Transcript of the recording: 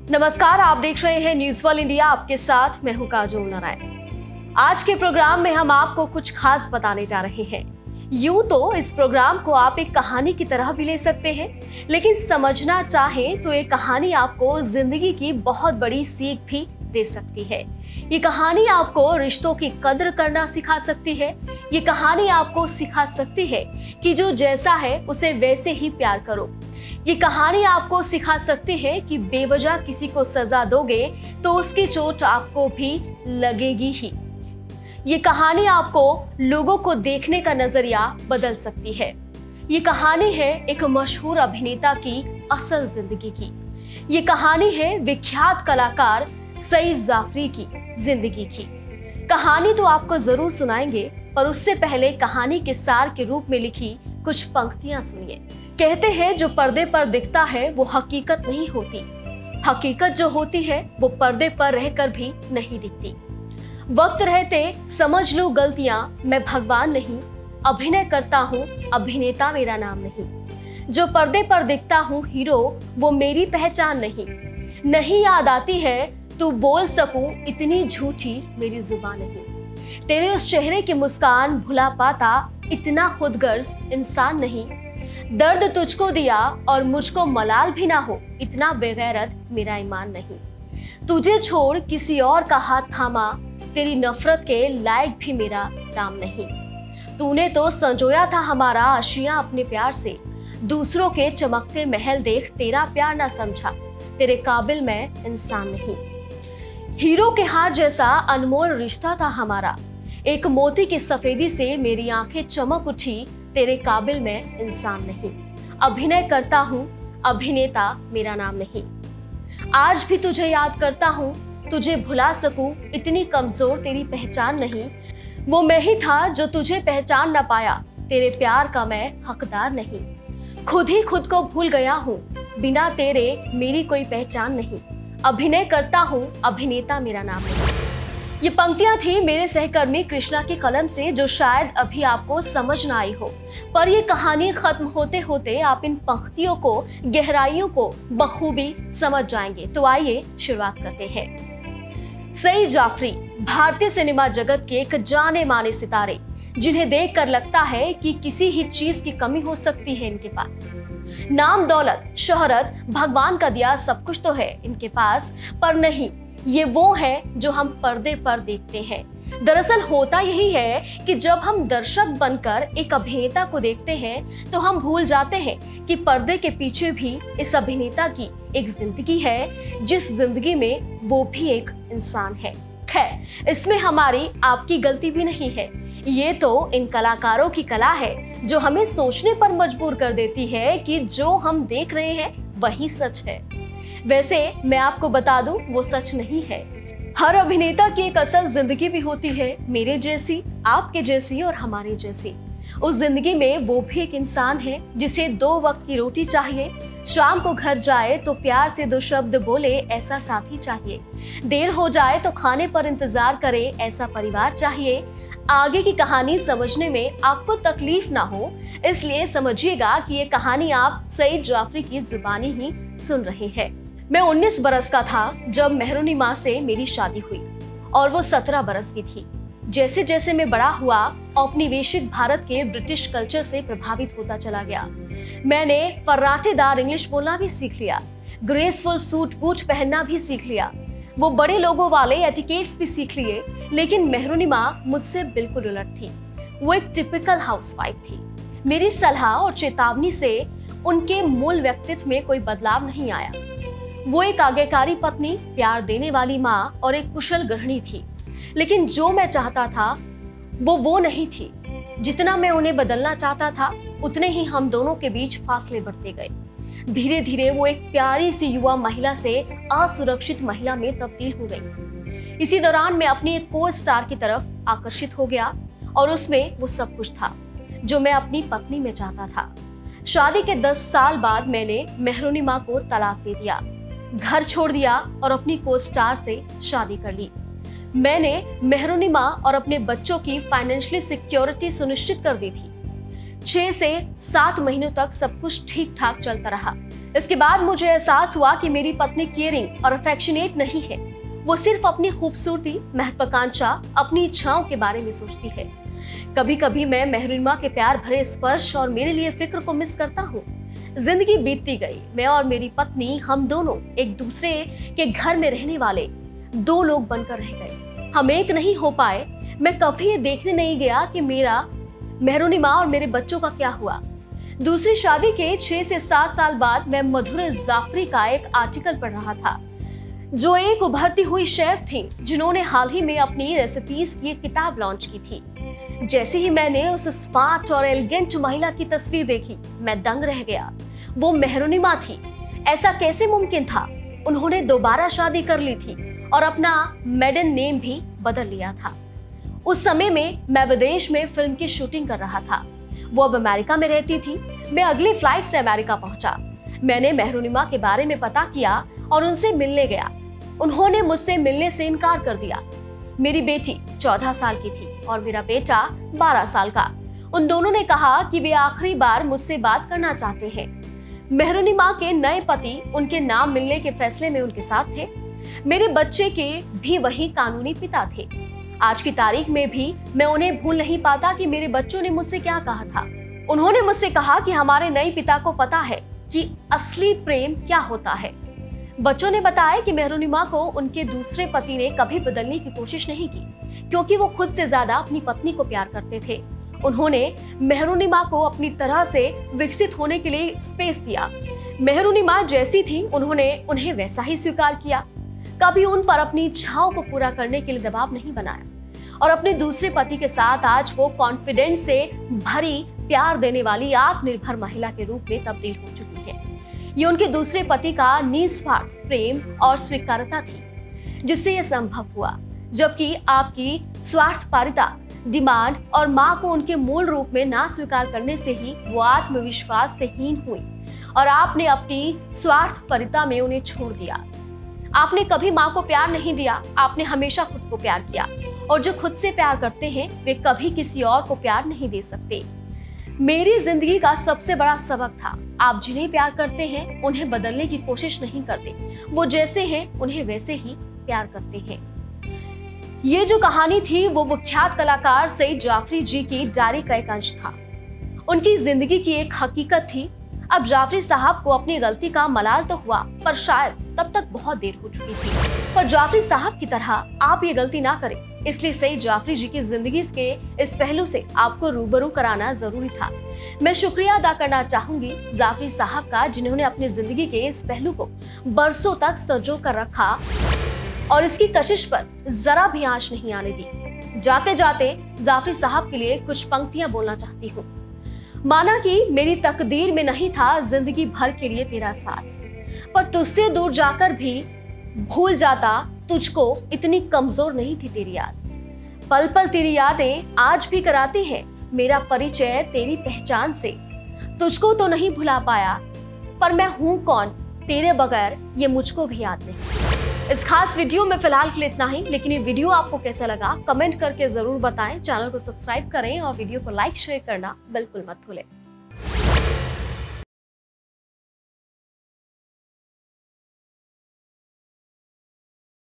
नमस्कार, आप देख रहे हैं न्यूज वर्ल्ड इंडिया। आपके साथ मैं हूं काजोल नारायण। आज के प्रोग्राम में हम आपको कुछ खास बताने जा रहे हैं। यूं तो इस प्रोग्राम को आप एक कहानी की तरह भी ले सकते हैं, लेकिन समझना चाहें तो ये कहानी आपको जिंदगी की बहुत बड़ी सीख भी दे सकती है। ये कहानी आपको रिश्तों की कद्र करना सिखा सकती है। ये कहानी आपको सिखा सकती है कि जो जैसा है उसे वैसे ही प्यार करो। ये कहानी आपको सिखा सकती है कि बेवजह किसी को सजा दोगे तो उसकी चोट आपको भी लगेगी ही। ये कहानी आपको लोगों को देखने का नजरिया बदल सकती है। ये कहानी है एक मशहूर अभिनेता की असल जिंदगी की। ये कहानी है विख्यात कलाकार सईद जाफरी की जिंदगी की। कहानी तो आपको जरूर सुनाएंगे, पर उससे पहले कहानी के सार के रूप में लिखी कुछ पंक्तियां सुनिए। कहते हैं जो पर्दे पर दिखता है वो हकीकत नहीं होती। हकीकत जो होती है वो पर्दे पर रहकर भी नहीं दिखती। वक्त रहते समझ लो गलतियां, मैं भगवान नहीं, अभिनय करता हूँ, अभिनेता मेरा नाम नहीं। जो पर्दे पर दिखता हूँ हीरो, वो मेरी पहचान नहीं। नहीं याद आती है तू बोल सकूं, इतनी झूठी मेरी जुबान नहीं। तेरे उस चेहरे की मुस्कान भुला पाता, इतना खुदगर्ज इंसान नहीं। दर्द तुझको दिया और मुझको मलाल भी ना हो, इतना बेगैरत मेरा ईमान नहीं। तुझे छोड़ किसी और का हाथ थामा, तेरी नफरत के लायक भी मेरा दाम नहीं। तूने तो संजोया था हमारा आशियां अपने प्यार से, दूसरों के चमकते महल देख तेरा प्यार ना समझा, तेरे काबिल मैं इंसान नहीं। हीरो के हार जैसा अनमोल रिश्ता था हमारा, एक मोती की सफेदी से मेरी आंखें चमक उठी, तेरे काबिल मैं इंसान नहीं। अभिनय करता हूँ, अभिनेता मेरा नाम नहीं। आज भी तुझे याद करता हूँ, तुझे भुला सकूं, इतनी कमजोर तेरी पहचान नहीं। वो मैं ही था जो तुझे पहचान ना पाया, तेरे प्यार का मैं हकदार नहीं। खुद ही खुद को भूल गया हूँ, बिना तेरे मेरी कोई पहचान नहीं। अभिनय करता हूँ, अभिनेता मेरा नाम नहीं। ये पंक्तियां थी मेरे सहकर्मी कृष्णा की कलम से, जो शायद अभी आपको समझ ना आई हो, पर ये कहानी खत्म होते होते आप इन पंक्तियों को, गहराइयों को बखूबी समझ जाएंगे। तो आइए शुरुआत करते हैं। सईद जाफरी भारतीय सिनेमा जगत के एक जाने माने सितारे, जिन्हें देखकर लगता है कि किसी ही चीज की कमी हो सकती है इनके पास। नाम, दौलत, शोहरत, भगवान का दिया सब कुछ तो है इनके पास, पर नहीं, ये वो है जो हम पर्दे पर देखते हैं। दरअसल होता यही है कि जब हम दर्शक बनकर एक अभिनेता को देखते हैं तो हम भूल जाते हैं कि पर्दे के पीछे भी इस अभिनेता की एक जिंदगी है, जिस जिंदगी में वो भी एक इंसान है। खैर, इसमें हमारी आपकी गलती भी नहीं है। ये तो इन कलाकारों की कला है जो हमें सोचने पर मजबूर कर देती है कि जो हम देख रहे हैं वही सच है। वैसे मैं आपको बता दूं, वो सच नहीं है। हर अभिनेता की एक असल जिंदगी भी होती है, मेरे जैसी, आपके जैसी और हमारे जैसी। उस जिंदगी में वो भी एक इंसान है जिसे 2 वक्त की रोटी चाहिए, शाम को घर जाए तो प्यार से 2 शब्द बोले ऐसा साथी चाहिए, देर हो जाए तो खाने पर इंतजार करे ऐसा परिवार चाहिए। आगे की कहानी समझने में आपको तकलीफ ना हो, इसलिए समझिएगा कि ये कहानी आप सईद जाफरी की जुबानी ही सुन रहे हैं। मैं 19 बरस का था जब मेहरुनिमा से मेरी शादी हुई और वो 17 बरस की थी। जैसे जैसे मैं बड़ा हुआ, औपनिवेशिक भारत के ब्रिटिश कल्चर से प्रभावित होता चला गया। मैंने फर्राटेदार इंग्लिश बोलना भी सीख लिया, ग्रेसफुल सूट बूट पहनना भी सीख लिया, वो बड़े लोगों वाले एटिकेट्स भी सीख लिए। लेकिन मेहरुनिमा मुझसे बिल्कुल उलट थी। वो एक टिपिकल हाउसवाइफ थी। मेरी सलाह और चेतावनी से उनके मूल व्यक्तित्व में कोई बदलाव नहीं आया। वो एक आज्ञाकारी पत्नी, प्यार देने वाली माँ और एक कुशल गृहिणी थी। लेकिन जो मैं चाहता था वो नहीं थी। जितना मैं उन्हें बदलना चाहता था, उतने ही हम दोनों के बीच फासले बढ़ते गए। धीरे धीरे वो एक प्यारी सी युवा महिला से असुरक्षित महिला में तब्दील हो गई। इसी दौरान मैं अपनी एक को स्टार की तरफ आकर्षित हो गया और उसमें वो सब कुछ था जो मैं अपनी पत्नी में चाहता था। शादी के 10 साल बाद मैंने मेहरुनिमा को तलाक दे दिया, घर छोड़ दिया और अपनी को स्टार से शादी कर ली। मैंने मेहरुनिमा और अपने बच्चों की फाइनेंशियली सिक्योरिटी सुनिश्चित कर दी थी। 6 से 7 महीनों तक सब कुछ ठीक ठाक चलता रहा। इसके बाद मुझे एहसास हुआ कि मेरी पत्नी केयरिंग और अफेक्शनेट नहीं है। वो सिर्फ अपनी खूबसूरती, महत्वाकांक्षा, अपनी इच्छाओं के बारे में सोचती है। कभी कभी मैं मेहरुनिमा के प्यार भरे स्पर्श और मेरे लिए फिक्र को मिस करता हूँ। जिंदगी बीतती गई। मैं और मेरी पत्नी, हम दोनों एक दूसरे के घर में रहने वाले दो लोग बनकर रह गए। हम एक नहीं हो पाए। मैं कभी ये देखने नहीं गया कि मेरा मेहरुनिमा और मेरे बच्चों का क्या हुआ। दूसरी शादी के 6 से 7 साल बाद मैं मधुर जाफरी का एक आर्टिकल पढ़ रहा था, जो एक उभरती हुई शेफ थी जिन्होंने हाल ही में अपनी रेसिपीज की एक किताब लॉन्च की थी। जैसे ही मैंने उस स्मार्ट और एलिगेंट महिला की तस्वीर देखी, मैं दंग रह गया। वो मेहरुनिमा थी। ऐसा कैसे मुमकिन था? उन्होंने दोबारा शादी कर ली थी और अपना मेडन नेम भी बदल लिया था। उस समय में मैं विदेश में फिल्म की शूटिंग कर रहा था। वो अब अमेरिका में रहती थी। मैं अगली फ्लाइट से अमेरिका पहुंचा। मैंने मेहरुनिमा के बारे में पता किया और उनसे मिलने गया। उन्होंने मुझसे मिलने से इनकार कर दिया। मेरी बेटी 14 साल की थी और मेरा बेटा 12 साल का। उन दोनों ने कहा कि वे आखिरी बार मुझसे बात करना चाहते हैं। मेहरुनिमा के नए पति उनके नाम मिलने के फैसले में उनके साथ थे। मेरे बच्चे के भी वही कानूनी पिता थे। आज की तारीख में भी मैं उन्हें भूल नहीं पाता कि मेरे बच्चों ने मुझसे क्या कहा था। उन्होंने मुझसे कहा कि हमारे नए पिता को पता है कि असली प्रेम क्या होता है। बच्चों ने बताया कि मेहरुनिमा को उनके दूसरे पति ने कभी बदलने की कोशिश नहीं की, क्योंकि वो खुद से ज्यादा अपनी पत्नी को प्यार करते थे। उन्होंने मेहरुनिमा को अपनी तरह से विकसित होने के लिए स्पेस दिया। मेहरुनिमा जैसी थी, उन्होंने उन्हें वैसा ही स्वीकार किया। कभी उन पर अपनी इच्छाओं को पूरा करने के लिए दबाव नहीं बनाया और अपने दूसरे पति के साथ आज वो कॉन्फिडेंस से भरी, प्यार देने वाली आत्मनिर्भर महिला के रूप में तब्दील हो चुकी है। ये उनके दूसरे पति का निस्वार्थ प्रेम और स्वीकार्यता थी जिससे यह संभव हुआ, जबकि आपकी स्वार्थपरता, डिमांड और मां को उनके मूल रूप में ना स्वीकार करने से ही वो आत्मविश्वास से हीन हुई और आपने अपनी स्वार्थपरता में उन्हें छोड़ दिया। आपने कभी मां को प्यार नहीं दिया। आपने हमेशा खुद को प्यार किया और जो खुद से प्यार करते हैं वे कभी किसी और को प्यार नहीं दे सकते। मेरी जिंदगी का सबसे बड़ा सबक था, आप जिन्हें प्यार करते हैं उन्हें बदलने की कोशिश नहीं करते। वो जैसे हैं उन्हें वैसे ही प्यार करते हैं। ये जो कहानी थी वो विख्यात कलाकार सईद जाफरी जी की डायरी का एक अंश था। उनकी जिंदगी की एक हकीकत थी। अब जाफरी साहब को अपनी गलती का मलाल तो हुआ, पर शायद तब तक बहुत देर हो चुकी थी। पर जाफरी साहब की तरह आप ये गलती ना करें, इसलिए सईद जाफरी जी की जिंदगी के इस पहलू से आपको रूबरू कराना जरूरी था। मैं शुक्रिया अदा करना चाहूंगी जाफरी साहब का, जिन्होंने अपनी जिंदगी के इस पहलू को बरसों तक संजो कर रखा और इसकी कशिश पर जरा भी आंच नहीं आने दी। जाते जाते जाफरी साहब के लिए कुछ पंक्तियां बोलना चाहती हूँ। माना कि मेरी तकदीर में नहीं था जिंदगी भर के लिए तेरा साथ, पर तुझसे दूर जाकर भी भूल जाता तुझको, इतनी कमजोर नहीं थी तेरी याद। पल पल तेरी यादें आज भी कराती हैं मेरा परिचय तेरी पहचान से। तुझको तो नहीं भुला पाया, पर मैं हूं कौन तेरे बगैर ये मुझको भी याद नहीं। इस खास वीडियो में फिलहाल के लिए इतना ही, लेकिन ये वीडियो आपको कैसा लगा कमेंट करके जरूर बताएं। चैनल को सब्सक्राइब करें और वीडियो को लाइक शेयर करना बिल्कुल मत भूलें।